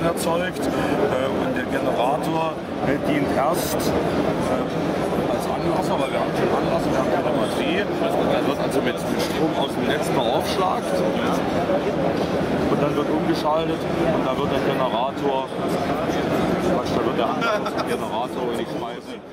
Strom erzeugt und der Generator dient erst als Anlasser, weil wir haben schon Anlasser, wir haben keine Batterie. Dann wird also mit Strom aus dem Netz beaufschlagt und dann wird umgeschaltet und dann wird der Generator, da wird der Anlasser aus dem Generator in die Speise